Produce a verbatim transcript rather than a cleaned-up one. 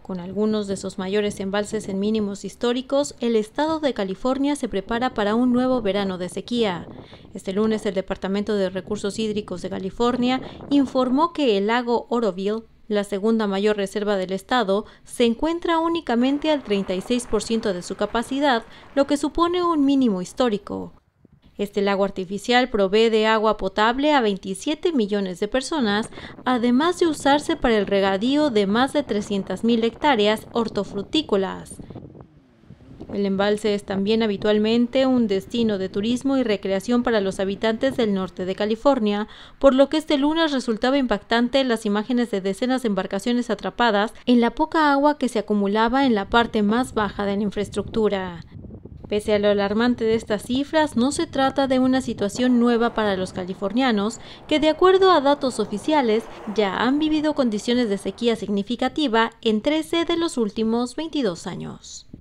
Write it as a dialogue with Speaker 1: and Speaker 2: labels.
Speaker 1: Con algunos de sus mayores embalses en mínimos históricos, el estado de California se prepara para un nuevo verano de sequía. Este lunes, el Departamento de Recursos Hídricos de California informó que el lago Oroville, la segunda mayor reserva del estado, se encuentra únicamente al treinta y seis por ciento de su capacidad, lo que supone un mínimo histórico. Este lago artificial provee de agua potable a veintisiete millones de personas, además de usarse para el regadío de más de trescientas mil hectáreas hortofrutícolas. El embalse es también habitualmente un destino de turismo y recreación para los habitantes del norte de California, por lo que este lunes resultaba impactante las imágenes de decenas de embarcaciones atrapadas en la poca agua que se acumulaba en la parte más baja de la infraestructura. Pese a lo alarmante de estas cifras, no se trata de una situación nueva para los californianos, que de acuerdo a datos oficiales ya han vivido condiciones de sequía significativa en trece de los últimos veintidós años.